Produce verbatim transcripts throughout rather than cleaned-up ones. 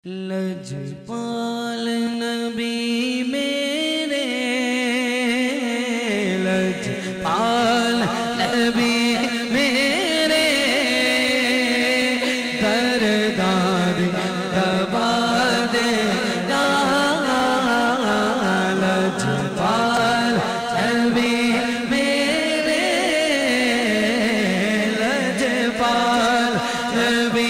لجپال نبی میرے لجپال نبی میرے دردار دبا دینا لجپال نبی میرے لجپال نبی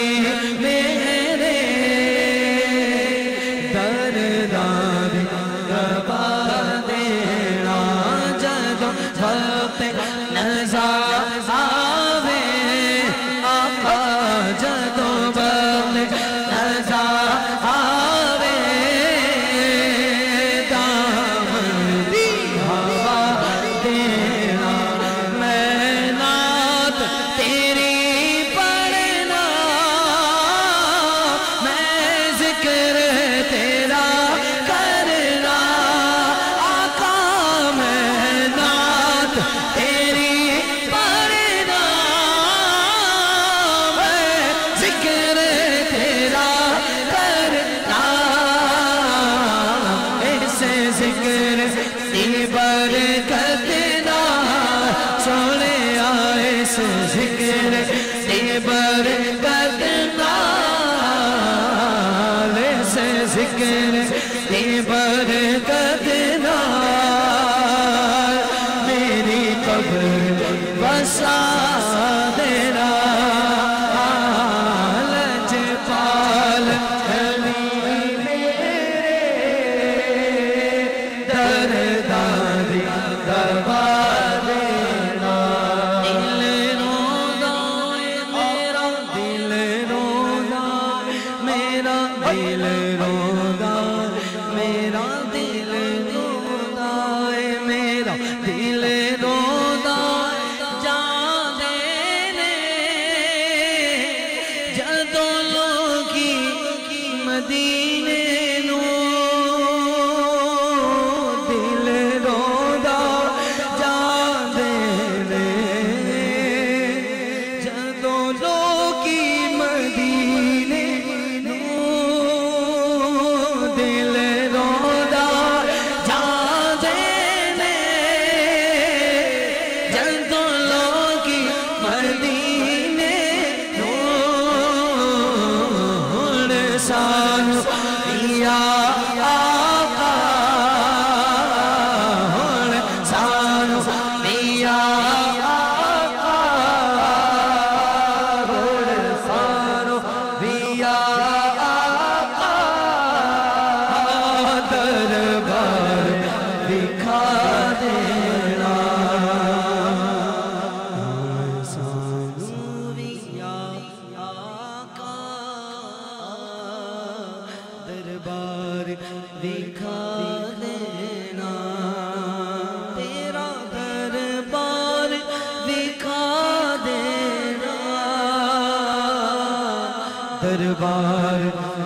دربار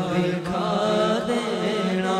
دکھا دینا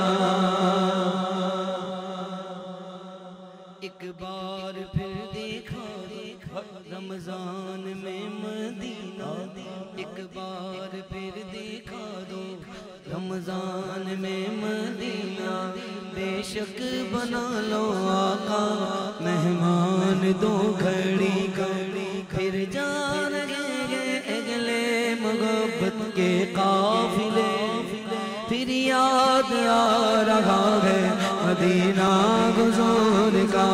ایک بار پھر دیکھا رمضان میں مدینہ ایک بار پھر دیکھا دو رمضان میں مدینہ بے شک بنا لو آقا مہمان دو گھڑی گھڑی پھر جان اگلے محبت کے قافلے پھر یاد آ رہا ہے مدینہ گزور کا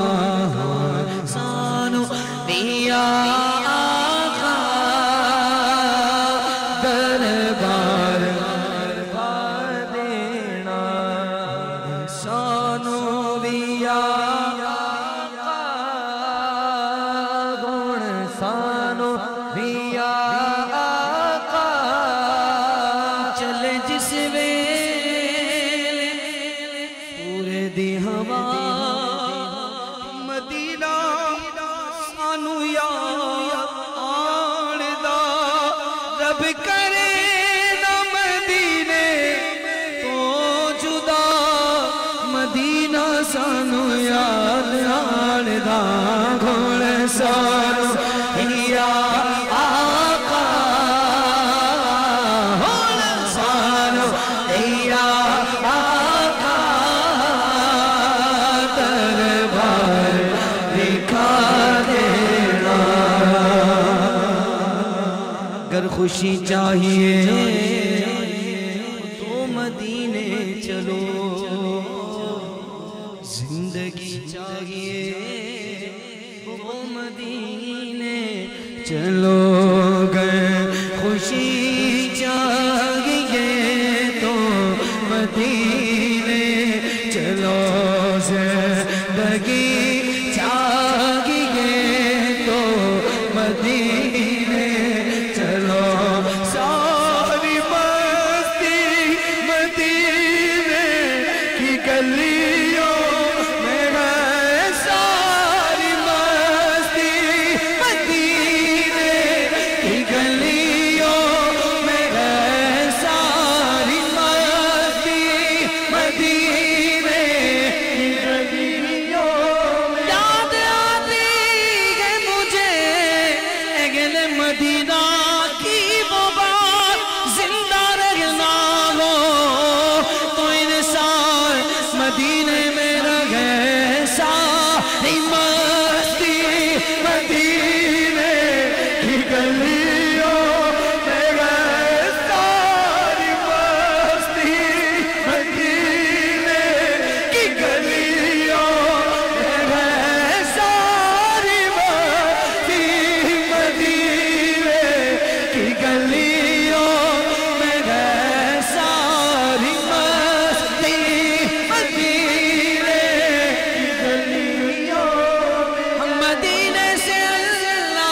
سانو دیا آقا دربار دینا سانو دیا آقا گن سانو دیا دی ہوا مدینہ سانو یاد یا آقا دربار دکھا دینا اگر خوشی چاہیے تو مدینے چلو زندگی چاہیے وہ مدینے چلو گئے خوشی چاہیے تو مدینے چلو زندگی چاہیے تو مدینے چلو ساری مستی مدینے کی گلیوں میں ہے ساری مستی مدینے کی گلیوں میں ہے ساری مستی مدینے کی گلیوں میں یاد آتی ہے مجھے اگل مدینہ کی وہ بات زندہ رہنا ہو تو انسان مدینے میں رہے ساری مستی مدینے کی گلیوں میں رہے ساری مستی مدینے کی گلیوں میں رہے ساری مستی مدینے کی گلیوں میں رہے ساری مستی مدینے کی گلیوں میں ہم مدینے سے اللہ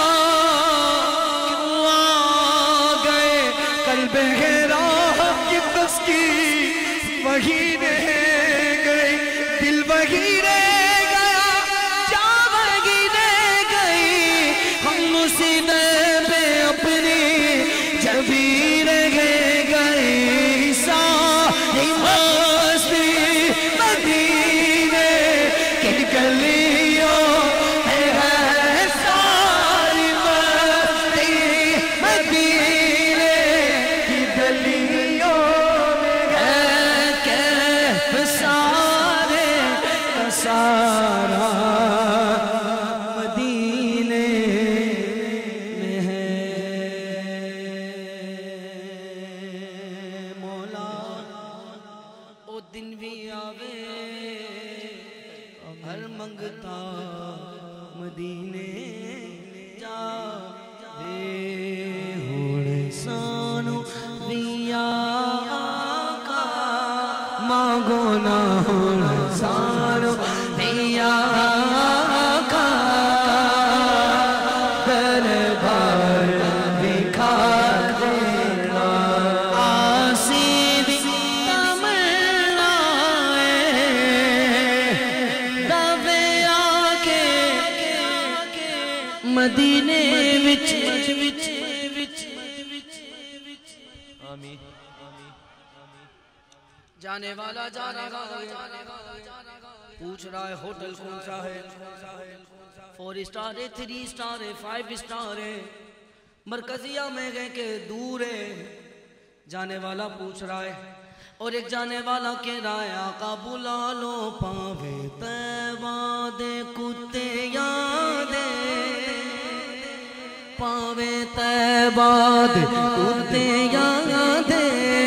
کیوں آ گئے قلب حیرہ کی تسکین وہی رہ گئی دل وہی رہ گیا جان وہی رہ گئی ہم اسی دے پہ اپنی جبھی رہ گئی ساری مستی مدینے کی گلیوں میں ہے ساری مستی مدینے کی گلیوں میں ہے کیف سارے کا سارا مدینے میں ہے مولا او دن بھی آوے ہر منگتا مدینے جا دے ہوڑ سانو بھی آقا مانگو نہ ہوڑ سانو بھی آقا دربار دکھا دینا آسی بھی تمنا دبے آکے مدینے وچ آمین جانے والا جانے والا پوچھ رہا ہے ہوٹل کون سا ہے فور اسٹار ہے تھری اسٹار ہے فائیو اسٹار ہے مرکزیہ میں گئے کہ دور ہے جانے والا پوچھ رہا ہے اور ایک جانے والا کہہ رہا ہے آقا بلا لو پاوے تیبہ دے کتے یادے پاوے تیبہ دے کتے یادے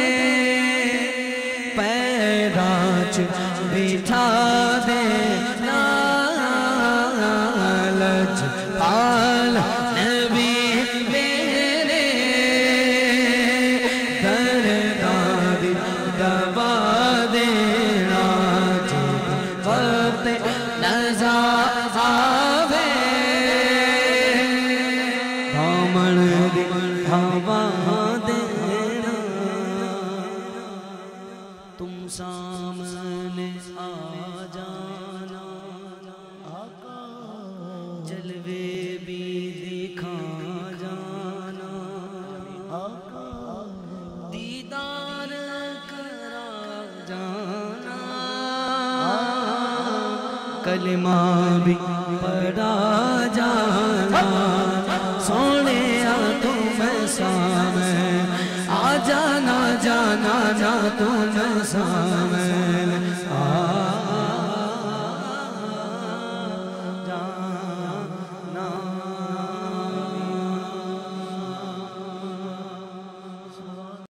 پیراچ بٹھا دے لالج پال نبی میرے درداد دبا دینا جب وقت نظر آوے دامن دکھاوا دینا تم سامنے آ جانا جلوے بھی دکھا جانا دیدار کرا جانا کلمہ بھی پڑھا جانا سونے آ تم سامنے آ جانا جانا تو نسام